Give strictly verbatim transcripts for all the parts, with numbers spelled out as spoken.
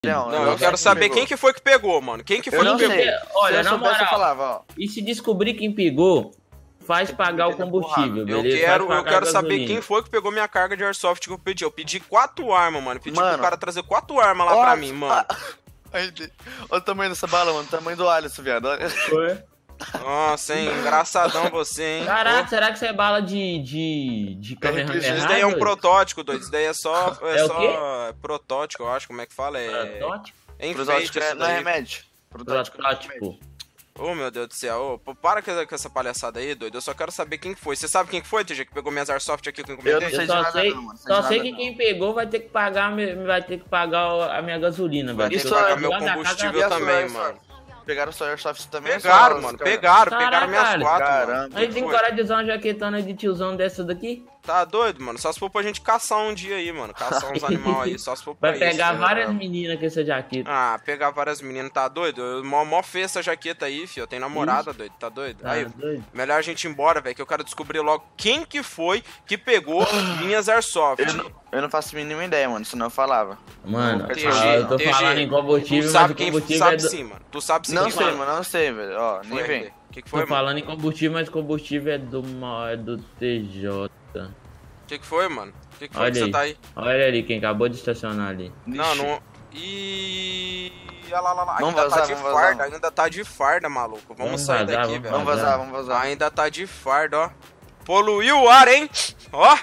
Não, Não, eu eu quero saber pegou. quem que foi que pegou, mano. Quem que foi Eu não que pegou? sei. Olha, Se eu na soubesse, moral, eu falava, ó. E se descobrir quem pegou, faz pagar o combustível, Eu beleza? quero, Faz eu pagar quero a saber gasolina. quem foi que pegou minha carga de airsoft que eu pedi. Eu pedi quatro armas, mano. Pedi Mano. pro cara trazer quatro armas lá Ó, pra mim, mano. Aí, olha o tamanho dessa bala, mano. O tamanho do Alisson, viado. Olha. Foi. Nossa, hein? Engraçadão você, hein? Caraca, será que isso é bala de. de. de Kamehameha? Isso daí é um protótipo, doido. Isso daí é só. É, É o só quê? protótipo, eu acho. Como é que fala? É. Protótipo? É Protótipo enfeite é- isso não é daí. remédio. Protótipo não é remédio. Protótipo. Ô, meu Deus do céu. Ô, pô, para com essa- com essa palhaçada aí, doido. Eu só quero saber quem foi. Você sabe quem que foi, T G, que pegou minhas airsoft aqui que eu Eu encomendei? não sei Eu de só nada sei, não, mano. Sei só de sei nada que não. quem pegou vai ter que pagar, me- vai ter que pagar a minha gasolina, Vai velho. ter que Isso pagar é- meu Lá na casa- combustível E a também, sua mano. airsoft? Pegaram sua airsoft também? Pegaram, Só- mano. cara? Pegaram. Pegaram Caralho, minhas cara. quatro, mano. Caramba. Aí tem Foi. coragem de usar uma jaquetona de tiozão dessa daqui? Tá doido, mano? Só se for pra gente caçar um dia aí, mano. Caçar uns animais aí. Só se for pra Vai isso. pegar né? várias meninas com essa jaqueta. Ah, pegar várias meninas, tá doido? Eu mó, mó feia essa jaqueta aí, fio. Eu tenho namorada, doido. Tá doido? Tá Aí, doido? melhor a gente ir embora, velho, que eu quero descobrir logo quem que foi que pegou minhas airsoft. Eu não, eu não faço a mínima ideia, mano, senão eu falava. Mano, T G, ah, eu tô T G, falando em combustível, Tu mas sabe o quem combustível sabe é do... sim, mano. Tu sabe sim Não quem sei, foi. mano, não sei, velho. Ó, nem Foi, vem. velho. O que, que foi, Tô mano? falando em combustível, mas combustível é do, ma- é do T J. O que, que foi, mano? O que, que foi Olha que você aí. tá aí? Olha ali quem acabou de estacionar ali. Não, Ixi. não. Ih. Olha lá, lá, lá. Vamos Ainda vazar, tá de vamos vazar. farda, ainda tá de farda, maluco. Vamos, Vamos sair vazar, daqui, vamos velho. Vamos vazar, vamos vazar. Ainda tá de farda, ó. Poluiu o ar, hein? Ó.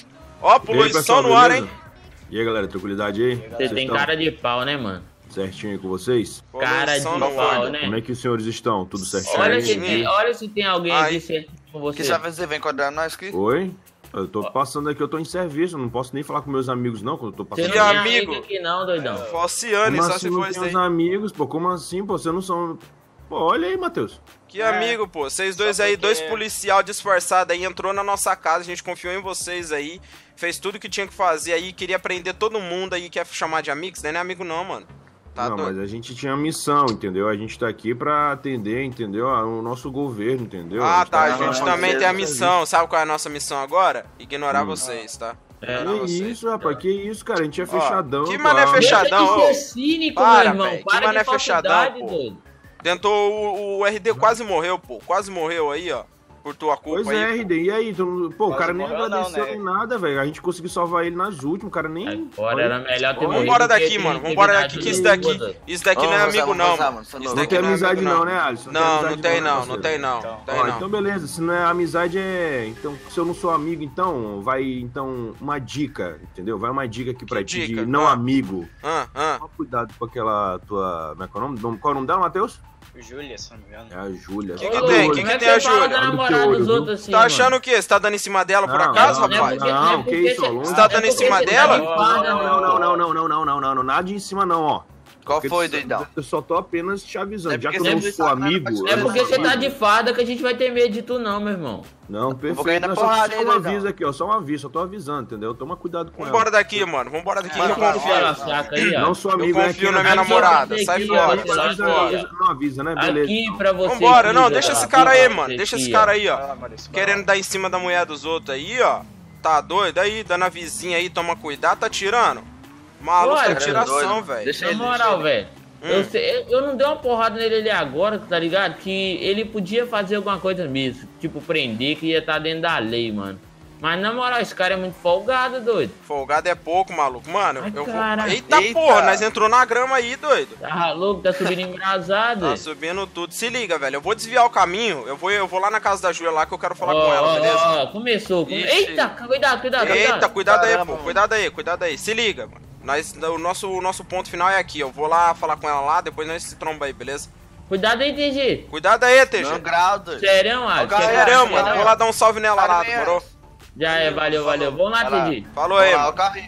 Ó, poluição pessoal, no ar, beleza? hein? E aí, galera, tranquilidade aí? Você Vocês tem estão cara de pau, né, mano? certinho aí com vocês? Cara de Poluição no pau, ar. né? Como é que os senhores estão? Tudo certinho Olha aí? se, tem, olha se tem alguém Ai. aqui certinho com você. Que sabe você vem enquadrar nós aqui? Oi? Eu tô passando aqui, eu tô em serviço, eu não posso nem falar com meus amigos não, quando eu tô Você passando não Que aqui. tem amigo. amigo aqui não, doidão. Falciane, Como só assim se não for isso tem aí. os amigos, pô? Como assim, pô? Você não são... Pô, olha aí, Matheus. Que amigo, pô. Vocês dois aí, dois policial disfarçados aí, entrou na nossa casa, a gente confiou em vocês aí, fez tudo que tinha que fazer aí, queria prender todo mundo aí, quer chamar de amigos, não é amigo não, mano. Tá não, doido? mas a gente tinha missão, entendeu? A gente tá aqui pra atender, entendeu? O nosso governo, entendeu? Ah, tá, a tá gente não, também não, tem a não, missão. Sabe qual é a nossa missão agora? Ignorar Hum. vocês, tá? É, Ignorar Que vocês. isso, rapaz? Que isso, cara? A gente é fechadão. que mané pá. fechadão? Deixa de ô. ser cínico, Para, meu irmão. velho, que Para mané de fechadão, falsidade, pô. doido. Tentou, o, o R D quase morreu, pô. Quase morreu aí, ó. Por tua culpa Pois é, aí. R D. E aí? Tu, pô, o Quase cara nem morreu não, agradeceu né? nem nada, velho. A gente conseguiu salvar ele nas últimas, o cara nem... Aí fora era melhor ter Vamos morrido. Vambora do que daqui, ter mano. Vambora daqui, que isso daqui, foda. isso daqui não é Vamos vazar, amigo vamos não, vazar, mano. mano. Você Isso não Não daqui tem não é amizade amigo não, né, Alisson? Não, não amizade tem né, não, não parceiro? tem não. Então. Tem Ó, não. então beleza, se não é amizade é... Então, se eu não sou amigo, então, vai, então, uma dica, entendeu? Vai uma dica aqui pra Que ti dica? de não Ah. amigo. Ah, ah. Toma cuidado com aquela tua... Como é que é o nome? Qual é o nome dela, Matheus? Júlia, se não me engano. É a Júlia. Que Ô, que louco, tem? como Que é que tem a você fala Júlia? da Olha namorada que dos olho, outros assim, Tá mano? achando o quê? Você tá dando em cima dela por Não, acaso, não, Não é rapaz? porque- Não, não é que porque isso, você- aluno? Você tá é dando em porque cima você tá dela? de farda, Não, não, não, não, não, não, não, não, não, nada em cima não, ó. Qual Porque foi, tu- doidão? Eu só tô apenas te avisando, É já que porque eu não sempre sou tá na amigo... parte- É eu não porque sou você tá amigo. de farda que a gente vai ter medo de tu não, meu irmão. Não, Vou cair perfeito, na não, só, porrada só aí, um doidão. aviso aqui, ó, só um aviso, só tô avisando, entendeu? Toma cuidado com Vambora ela. daqui, mano. Vambora daqui. Vai, Eu vai, confio. vai. Olha a saca aí, ó. Não sou Eu amigo, é confio aqui, na minha né? namorada. Aqui, Sai aqui, fora, ó, sai aqui, Avisa, ó. fora. avisa, não avisa, né? Beleza. Aqui pra você. Vambora, não, filha, deixa ó, esse aqui cara aí, pra mano. você Deixa aqui, esse cara ó. aí, ó. Vai lá, Maurício, vai Querendo lá. dar em cima da mulher dos outros aí, ó. Tá doido aí? Dando a vizinha aí, toma cuidado, tá tirando. Maluco, Ué, tá cara, tiração, doido. velho. Deixa Na ele, moral, deixa ele. velho. Eu, sei- eu não dei uma porrada nele ali agora, tá ligado? Que ele podia fazer alguma coisa mesmo. Tipo, prender, que ia estar dentro da lei, mano. Mas na moral, esse cara é muito folgado, doido. Folgado é pouco, maluco. Mano, Ai, eu vou... cara. Eita, Eita. porra, nós entrou na grama aí, doido. Tá louco, tá subindo embrasado. Tá subindo tudo. Se liga, velho. Eu vou desviar o caminho. Eu vou, eu vou lá na casa da Júlia lá que eu quero falar Ó, com ela, ó, beleza? ó, começou. come- Ixi. Eita, cuidado, cuidado, Eita, cuidado. cuidado aí, Caramba, pô. mano. Cuidado aí, cuidado aí. Se liga, mano. Nós, o, nosso, o nosso ponto final é aqui. Eu vou lá falar com ela lá, depois nós se tromba aí, beleza? Cuidado aí, T G. Cuidado aí, T G. Não, grau, doido. Sério, mano. Cara, Quer- Sério, é, mano. é. Vou lá dar um salve nela lá, Cara, é. demorou? Já é, valeu, valeu. Vamos lá, Vai lá. T G. Falou aí, Ó, mano. o carrinho.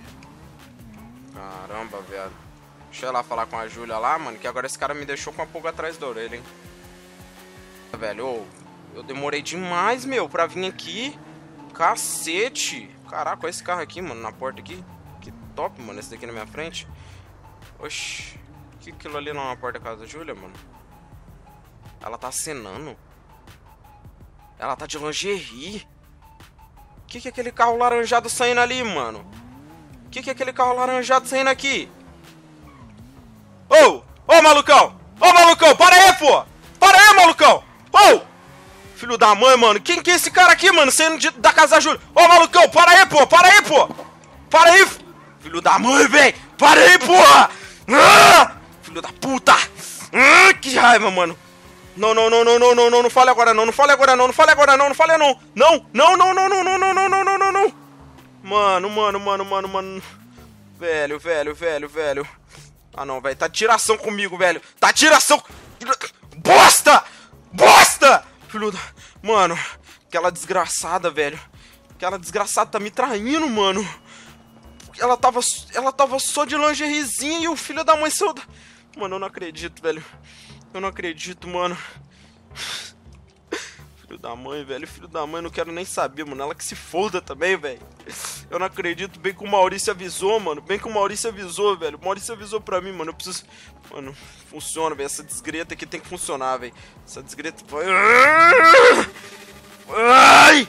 Caramba, viado. Deixa eu ir lá falar com a Júlia lá, mano, que agora esse cara me deixou com a pulga atrás da orelha, hein. Velho, ô, eu demorei demais, meu, pra vir aqui. Cacete. Caraca, olha esse carro aqui, mano, na porta aqui. Que top, mano, esse daqui na minha frente. Oxi. O que aquilo ali não é na porta da casa da Júlia, mano? Ela tá acenando. Ela tá de lingerie. O que que é aquele carro laranjado saindo ali, mano? O que que é aquele carro laranjado saindo aqui? malucão! Ô, malucão, para aí, pô! Para aí, malucão! Ô! Filho da mãe, mano. Quem que é esse cara aqui, mano? Saindo de, da casa da Júlia. Ô, malucão, para aí, pô! Para aí, pô! Para aí! Filho da mãe, velho! Para aí, porra! Ah! Filho da puta! Ah, que raiva, mano! Não, não, não, não, não, não, não, não fale agora não, não fale agora não, não fale agora não, não fale não! Não, não, não, não, não, não, não, não, não, não, não, não! Mano, mano, mano, mano, mano. Velho, velho, velho, velho. Ah, não, velho. Tá tiração comigo, velho. Tá tiração. Bosta! Bosta! Filho da... Mano, aquela desgraçada, velho. Aquela desgraçada tá me traindo, mano. Ela tava, ela tava só de lingeriezinha e o filho da mãe saiu da... Mano, eu não acredito, velho. Eu não acredito, mano. Filho da mãe, velho. Filho da mãe, não quero nem saber, mano. Ela que se foda também, velho. Eu não acredito. Bem que o Maurício avisou, mano. Bem que o Maurício avisou, velho. O Maurício avisou pra mim, mano. Eu preciso... Mano, funciona, velho. Essa desgreta aqui tem que funcionar, velho. Essa desgreta... Ai!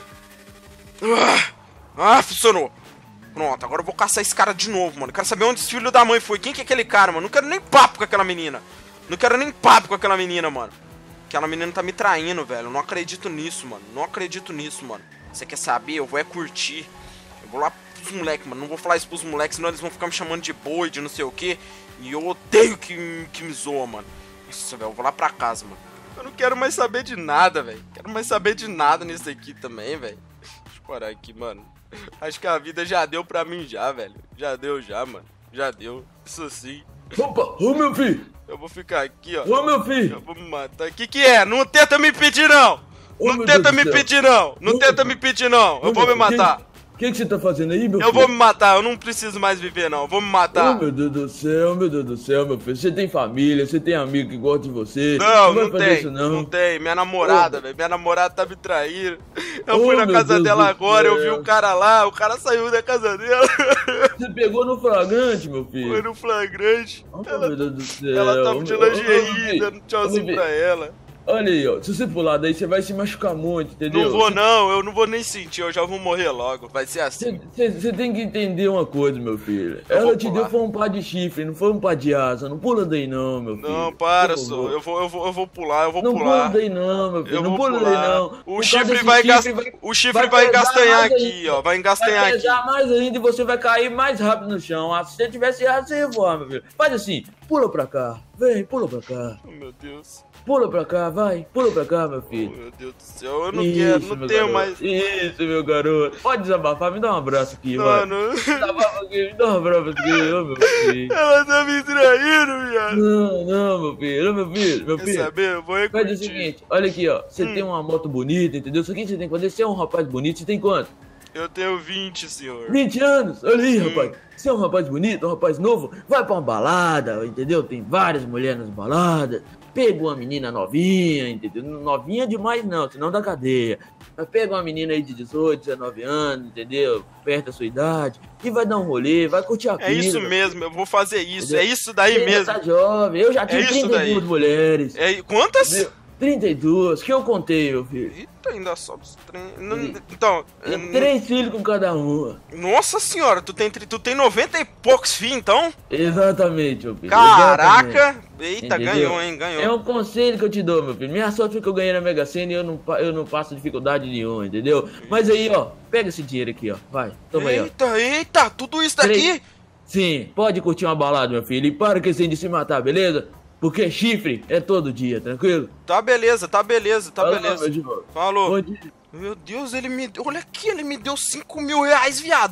Ah, funcionou. Pronto, agora eu vou caçar esse cara de novo, mano. Quero saber onde esse filho da mãe foi. Quem que é aquele cara, mano? Não quero nem papo com aquela menina. Não quero nem papo com aquela menina, mano. Aquela menina tá me traindo, velho. Eu não acredito nisso, mano. Não acredito nisso, mano. Você quer saber? Eu vou é curtir. Eu vou lá pros moleques, mano. Não vou falar isso pros moleques, senão eles vão ficar me chamando de boi, de não sei o que. E eu odeio que, que me zoa, mano. Nossa, velho. Eu vou lá pra casa, mano. Eu não quero mais saber de nada, velho. Quero mais saber de nada nisso aqui também, velho. Deixa eu parar aqui, mano. Acho que a vida já deu pra mim já, velho. Já deu já, mano. Já deu. Isso sim. Opa, ô meu filho! Eu vou ficar aqui, ó. Ô meu filho! Eu vou me matar. O que que é? Não tenta me pedir, não! Ô, Não meu tenta Deus me do céu. pedir, não! Não Ô, tenta me pedir, não! Eu Ô, vou me meu- matar! O que, que você tá fazendo aí, meu Eu filho? vou me matar, eu não preciso mais viver, não. Eu vou me Oh, matar. meu Deus do céu, meu Deus do céu, meu filho. Você tem família, você tem amigo que gosta de você. Não, vai não fazer tem, isso, não. não. tem. Minha namorada, Ô. velho. Minha namorada tá me traindo. Eu Ô, fui na meu casa Deus dela do agora, eu vi céu. o cara lá, o cara saiu da casa dela. Você pegou no flagrante, meu filho. Foi no flagrante. Oh, Ela, meu Deus do céu. ela tava de Ô, ô, ô, lingerie, filho, dando ô, tchauzinho filho, pra ela. Olha aí, ó. Se você pular daí, você vai se machucar muito, entendeu? Não vou não, eu não vou nem sentir, eu já vou morrer logo. Vai ser assim. Você tem que entender uma coisa, meu filho. Eu vou Ela te pular. deu foi um par de chifre, não foi um par de asa. Não pula daí não, meu filho. Não, para, Por só. favor. Eu vou, eu vou, eu vou pular, eu vou Não pular. pula daí não, meu filho. Eu não vou pula pular. daí não. O Por causa chifre desse vai, gas... vai- o chifre vai vai, pesar gastanhar mais aqui, ainda. ó. Vai Vai engastanhar aqui. pesar mais ainda e você vai cair mais rápido no chão. Ah, se você tivesse errado, você ia voar, meu filho. Faz assim, pula pra cá. Vem, pula pra cá. Oh, meu Deus. Pula pra cá, vai. Pula pra cá, meu Oh, filho. meu Deus do céu. Eu não Isso, quero, não meu tenho garoto. mais. Isso, meu garoto. Pode desabafar, me dá um abraço aqui, vai. Mano, Desabafa aqui, me dá um abraço aqui, ô meu filho. ela tá me traindo, viado. Não, não, meu filho, ô meu filho, meu Quer filho. saber? Eu vou Faz o recurtir. seguinte, olha aqui, ó. Você Hum. tem uma moto bonita, entendeu? Só que você tem que fazer, você é um rapaz bonito, você tem quanto? Eu tenho vinte, senhor. vinte anos, olha aí, Hum. rapaz. Você é um rapaz bonito, um rapaz novo, vai pra uma balada, entendeu? Tem várias mulheres nas baladas. Pega uma menina novinha, entendeu? Novinha demais não, senão dá cadeia. Mas pega uma menina aí de dezoito, dezenove anos, entendeu? Perto da sua idade. E vai dar um rolê, vai curtir a vida. É isso meu mesmo, eu vou fazer isso. Entendeu? É isso daí Você ainda mesmo. tá jovem, eu já tive isso trinta e duas daí. mulheres. É, quantas? Entendeu? trinta e duas, que eu contei, meu filho. Eita, ainda sobe os trem. Não- E- Então, E hum, três filhos com cada uma. nossa senhora, tu tem, tri- tu tem noventa e poucos filhos, então? Exatamente, meu filho. exatamente. Caraca! Eita, Entendeu? ganhou, hein, ganhou. É um conselho que eu te dou, meu filho. Minha sorte foi que eu ganhei na Mega Sena e eu não, pa- eu não passo dificuldade nenhuma, entendeu? Mas aí, ó, pega esse dinheiro aqui, ó. Vai, toma aí, ó. Eita, eita, tudo isso daqui? Três. Sim, pode curtir uma balada, meu filho. E para que sem de se matar, beleza? Porque chifre é todo dia, tranquilo? Tá beleza, tá beleza, tá Falou, beleza. meu Diego. Falou. Bom dia. Meu Deus, ele me deu. Olha aqui, ele me deu cinco mil reais, viado.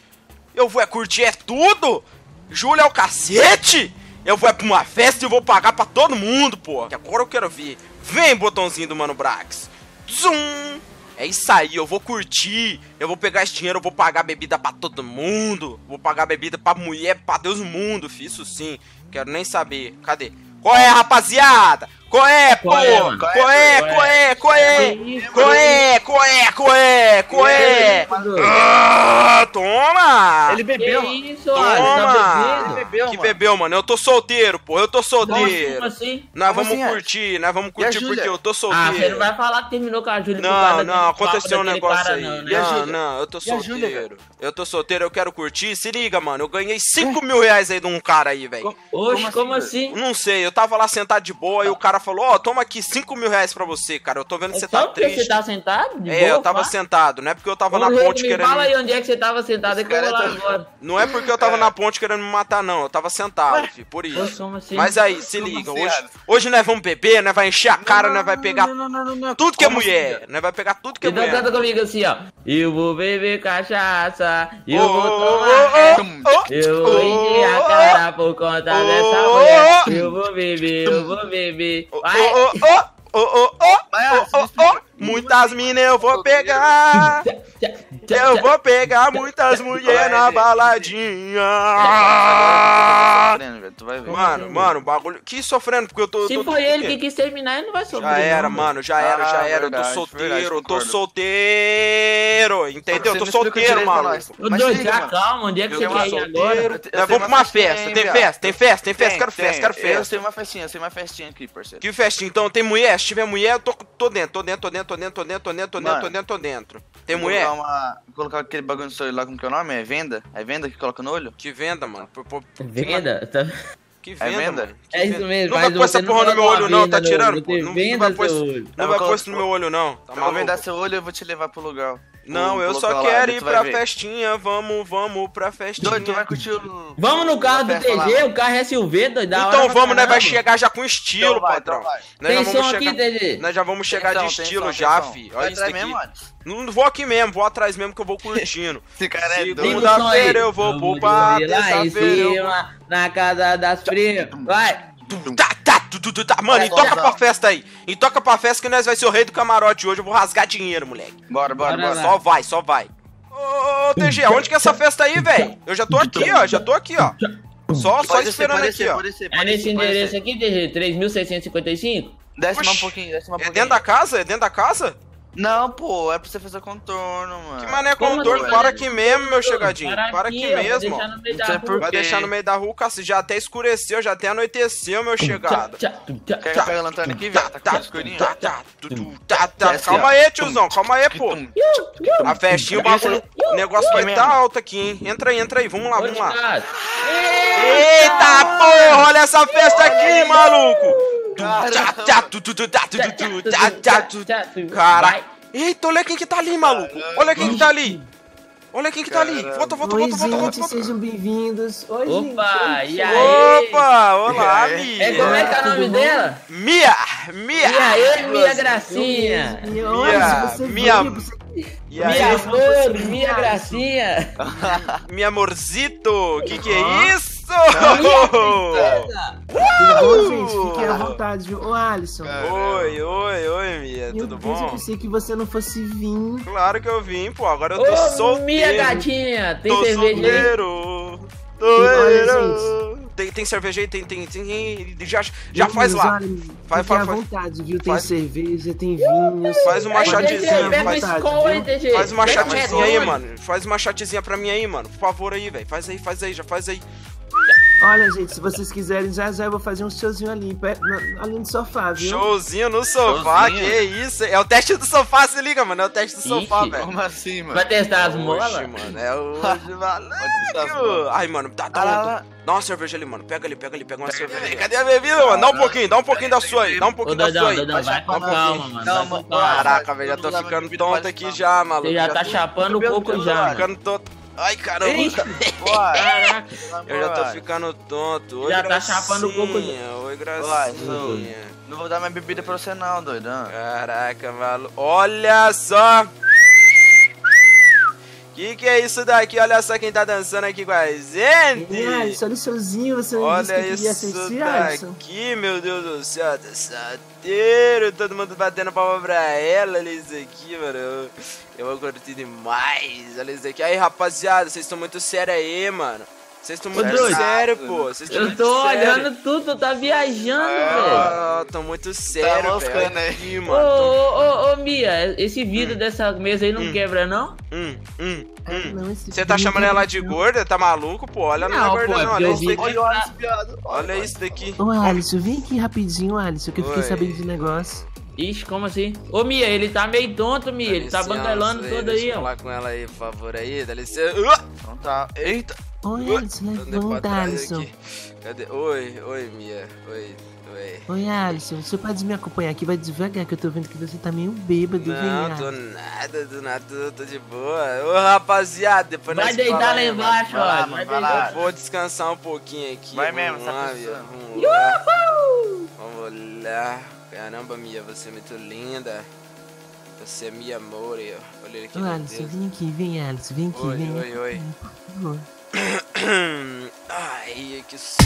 Eu vou é curtir é tudo? Júlia é o cacete? Eu vou é pra uma festa e vou pagar pra todo mundo, pô. Que agora eu quero ver. Vem, botãozinho do Mano Brax. Zum! É isso aí, eu vou curtir. Eu vou pegar esse dinheiro, eu vou pagar bebida pra todo mundo. Vou pagar bebida pra mulher, pra Deus do mundo, fi. Isso sim. Quero nem saber. Cadê? Qual é, rapaziada? Coé, pô! Qual é, mano? Coé, coé, coé! isso? Coé, coé, coé, coé! Ah, toma! Ele Que bebeu, mano. isso, Alisson? Tá Toma! bebendo? Bebeu, Que mano. bebeu, mano? Eu tô solteiro, pô. Eu tô Nossa, como solteiro. assim? Nós Como vamos assim, curtir, nós vamos E a curtir Júlia? porque eu tô Ah, você não solteiro. vai falar que terminou com a Júlia por Não, causa não, daquele aconteceu um papo daquele negócio cara, aí. não, Não, né? a Júlia? não, eu tô E a Júlia, solteiro. Eu tô solteiro, eu quero curtir. Se liga, mano, eu ganhei cinco mil reais aí de um cara aí, velho. Oxe, Como como assim, assim? Não sei, eu tava lá sentado de boa e o cara falou, ó, toma aqui cinco mil reais pra você, cara. Eu tô vendo que É você só tá porque triste. você tá sentado? De É, boa, eu tava pá? sentado, não é porque eu tava na Ô, Rei, ponte me querendo... fala aí onde é que você tava sentado, é que eu vou lá cara tá- agora. Não é porque eu tava na ponte querendo me matar, não. Eu tava sentado, filho, por Oxe, isso. como assim? Mas aí, se Como liga, assim, hoje, Alisson? hoje nós vamos beber, nós vai encher a cara, nós vai pegar Não, não, não, não, não. tudo que é Como assim, mulher. cara? Nós vai pegar tudo que é Então mulher. canta comigo assim, ó. Eu vou beber cachaça, eu Ô, vou ô, tomar ô, é, ô, ô. eu vou encher a ô, cara por conta dessa ô, mulher. ô. Eu vou beber, eu vou beber. Ô, Vai. ô, ô, ô, ô, ô, Vai, ô, Alisson, ô, me explica. ô. Muitas minas eu vou pegar. Eu vou pegar muitas mulheres na baladinha. Tu vai ver. Mano, mano, bagulho. Que sofrendo, porque eu tô. Se tô- foi tô- ele que quis terminar, ele não vai sofrer. Já era, não, mano, já era, já Ah, era. Eu tô verdade, solteiro, verdade, eu tô concordo. solteiro. Entendeu? Eu Você tô me explica solteiro, direito pra mano. nós. Ô, Mas doido, se liga, já mano. calma, onde é que Eu você tenho quer uma ir solteiro. agora? Eu Nós sei vamos pra uma uma festinha, festa. hein, Tem viado? festa, tem festa, tem festa. Tem, Quero festa, tem. quero Eu festa. sei uma festinha, eu sei uma festinha aqui, parceiro. Que festinha? Então, tem mulher? Se tiver mulher, eu tô, tô dentro, tô dentro, tô dentro, tô dentro, tô dentro, tô dentro, tô dentro, Mano, tô dentro, tô dentro. Tem Vou mulher? Colocar, uma, colocar aquele bagulho no celular, como que é o nome? É venda? É venda que coloca no olho? Que venda, mano. Por- por- Venda? Tá... Que É venda, venda? mano. Que É isso venda. mesmo, Não mas vai pôr essa você porra no não meu coloca olho, não, venda tá no tirando, olho, pô. você Não, não venda vai pôr seu isso, olho. não Eu vai vou pôr isso no meu olho, não. Tá Eu vou maluco? vendar seu olho e eu vou te levar pro lugar. Não, Vou eu só colocar lá, quero daí ir tu vai pra ver. festinha. Vamos, vamos pra festinha. Doido, tu vai curtir o... Vamos no carro do a festa T G, lá. o carro é S U V, doido. da hora Então pra vamos, né? Vai caramba. chegar já com estilo, Então vai, patrão. então vai. Nós Tem já som vamos aqui, chegar. T G? Nós já vamos chegar Tem de som, tem estilo som, já, tem som. fi. Vai Olha isso atrás daqui. mesmo, Alisson? Não vou aqui mesmo, vou atrás mesmo que eu vou curtindo. Esse cara é doido. Liga o som aí. Segunda-feira eu vou pro bar, dormir lá em terça-feira eu vou... cima, na casa das primas. Vai. Tá, tá, tu, tu, tu, tá. Mano, e toca pra festa aí. E toca pra festa que nós vai ser o rei do camarote hoje. Eu vou rasgar dinheiro, moleque. Bora, bora, Bora bora. lá. Só vai, só vai. Ô, ô, T G, onde que é essa festa aí, velho? Eu já tô aqui, ó. Já tô aqui, ó. Só, só Pode descer, esperando pode aqui, descer, ó. pode descer, É pode nesse descer, pode endereço descer. aqui, T G? três mil seiscentos e cinquenta e cinco? Desce mais um Oxi, pouquinho, desce mais um É pouquinho. dentro da casa? É dentro da casa? Não, pô, é pra você fazer contorno, mano. Que mané Como contorno? assim, Para velho? aqui mesmo, meu chegadinho. Para aqui ó, vai mesmo, deixar ó. no meio da Isso é rua. por- Vai quê? deixar no meio da rua, cacete. Já até escureceu, já até anoiteceu, meu chegado. Tchá, tchá, tchá, Quer que tchá. eu pegue a lanterna aqui, Tá, velho? Tá tá, com escurinho? tá, tá, tu, tu, tá, tá. Desce, Calma ó. aí, tiozão, calma aí, pô. Iu, iu. A festinha, o bagulho, o negócio vai tá alto aqui, hein. Entra aí, entra aí, vamos lá, Ô, vamos lá. Thiago. Eita porra, olha essa festa aqui, maluco. Tu, tá, tá, tu, tu, tu, tá, tu, Tchá, tu, tchá, tu, tchá, tá, tchá, tá, tu. tchá, tchá. Caraca. Vai. Eita, olha quem que tá ali, maluco. Olha quem que tá ali. Olha quem que tá ali. Volta, volta, Oi, volta, volta, volta, gente, volta. sejam bem-vindos. Oi, Opa, gente. e aí? Opa, olá, E É, como é Mia. que é o nome dela? Mia, Mia. E aí, minha gracinha? E olha, se você Minha- veio, você... E aí, Minha flor, minha gracinha. minha amorzito, que que é isso? Tudo bom, gente? Fiquem à vontade, viu? Ô, Alisson, Oi, oi, oi, Mia, meu tudo Deus, eu bom? pensei que você não fosse vir. Claro que eu vim, pô, agora eu tô Ô, solteiro. minha gatinha, tem tô cerveja aí? solteiro. Olha, Solteiro. Tem, tem cerveja aí, tem, tem, tem, já, já faz Meninos, lá. olha, Faz, fiquem faz, à faz. vontade, viu? Tem Faz. cerveja, tem vinhos. Faz uma Aí, chatezinha, T G, pega faz- uma escola aí, T G. Faz uma Pega chatezinha aí, uma- mano. Faz uma chatezinha pra mim aí, mano. Por favor aí, velho. Faz aí, faz aí, já faz aí. Olha, gente, se vocês quiserem, já já eu vou fazer um showzinho ali, pe- na- ali no sofá, viu? Showzinho no sofá, Showzinho. que isso? É o teste do sofá, se liga, mano. É o teste do sofá, Ixi. velho. Como assim, mano? Vai testar as Hoje, molas? mano. É hoje, testar as maluco. molas. Ai, mano, tá, tá Ah, lá, louco. lá. Dá uma cerveja ali, mano. Pega ali, pega ali, pega uma cerveja ali. Cadê a bebida, mano? Dá um pouquinho, dá um pouquinho da sua aí. Dá um Ô, pouquinho da doidão, sua aí. doidão, vai com Vai calma, mano. Vai Calma, com calma. Caraca, velho, já tô ficando tonto aqui já, maluco. Você já tá tô chapando um pouco já, mano. ficando tonto. Ai, caramba. Ixi, Uai, caraca. Eu já tô ficando tonto. Oi, Já tá gracinha. chapando um pouco de- Oi, Uai, gracinha. não vou dar minha bebida pra você não, doidão. Caraca, maluco. Olha só. Que que é isso daqui? Olha só quem tá dançando aqui com a gente. E Alisson, olha o showzinho, você me disse Olha que queria isso assistir, Alisson. daqui, meu Deus do céu. Tá solteiro. Todo mundo batendo palma pra ela. Olha isso aqui, mano. Eu, eu vou curtir demais. Olha isso aqui. Aí, rapaziada, vocês estão muito sérios aí, mano. Vocês estão Ô, muito doido. sério, pô. Vocês tão Eu muito tô sério. olhando tudo, tu tá viajando, velho. Ah, tô muito sério, moscando velho. aí. Aqui, Ô, mano. ô, ô, ô, Mia, esse vidro dessa mesa aí não Hum. quebra, não? Hum, hum, hum. Não, esse Você tá filho chamando não ela quer de não. gorda? Tá maluco, pô? Olha, não, Não, é pô, gorda, é não. porque Olha eu isso vi- daqui. Olha o Alisson, viado. Olha isso daqui. Ô, Alisson, vem aqui rapidinho, Alisson, que eu fiquei Oi. sabendo de negócio. Ixi, como assim? Ô, Mia, ele tá meio tonto, Mia. Ele tá licença bangalando todo deixa aí, eu ó. falar com ela aí, por favor, aí. Dá licença. Uh! Não tá. Eita. Oi, Alisson, Andei pra levanta, trás Alisson. aqui. Cadê? Oi, oi, Mia. Oi, oi. Oi, Alisson, você pode me acompanhar aqui? Vai devagar, que eu tô vendo que você tá meio bêbado, vem, Não, tô Alisson. nada, do nada, tô, tô de boa. Ô, rapaziada, depois Vai nós deitar fala lá aí, embaixo, Vai lá, ó. mano, Vai vai deitar. lá. Eu vou descansar um pouquinho aqui. Vai vamos mesmo, lá, tá Mia, precisando. vamos lá. Vamos lá. Caramba, Mia, você é muito linda. Você é minha amor. Olha ele aqui, Ô, meu Alisson, Deus. vem aqui, vem, Alisson, vem aqui, Oi, vem. oi, oi. Por favor. Ai, que s-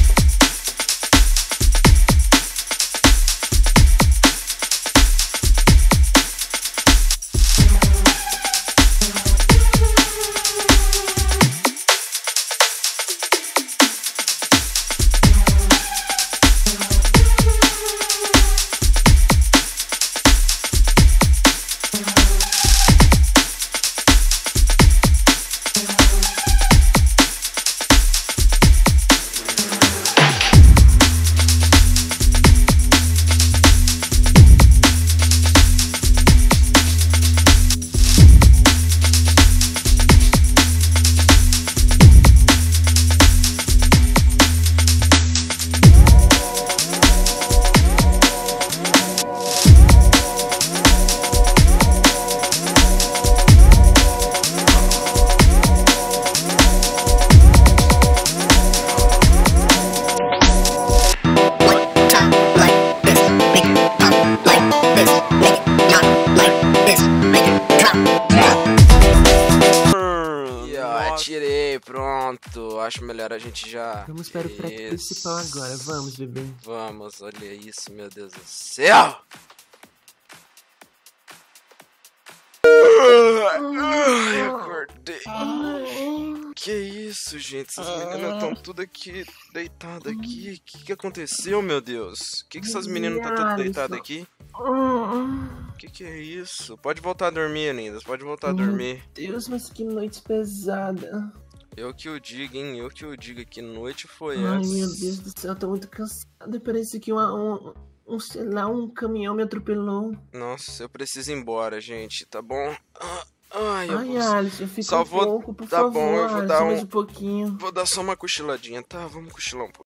Top like this, make it pop like this, make it not like this, make it drop. E ó, atirei, pronto. Acho melhor a gente já. Vamos para o prato Isso. principal agora, vamos, bebê. Vamos, olha isso, meu Deus do céu! Ai, acordei. Que isso, gente? Essas meninas estão tudo aqui, deitadas aqui. O que, que aconteceu, meu Deus? O que, que essas meninas estão tudo deitadas aqui? O que, que é isso? Pode voltar a dormir, lindas. Pode voltar a dormir. Deus, mas que noite pesada. Eu que o digo, hein? Eu que o digo. Que noite foi Ai, essa? meu Deus do céu, eu tô muito cansada. Parece que uma, um, um, sei lá, um caminhão me atropelou. Nossa, eu preciso ir embora, gente, tá bom? Ah, Ai, eu Ai, vou, Alisson, fica só um vou- pouco, por tá favor, bom, eu vou Alisson, dar mais um- um pouquinho. vou dar só uma cochiladinha, tá? Vamos cochilar um pouco.